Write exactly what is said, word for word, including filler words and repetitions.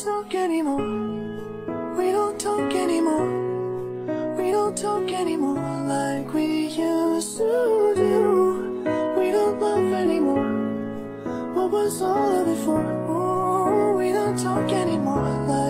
talk anymore. We don't talk anymore. We don't talk anymore like we used to do. We don't love anymore. What was all of it for? Oh, we don't talk anymore like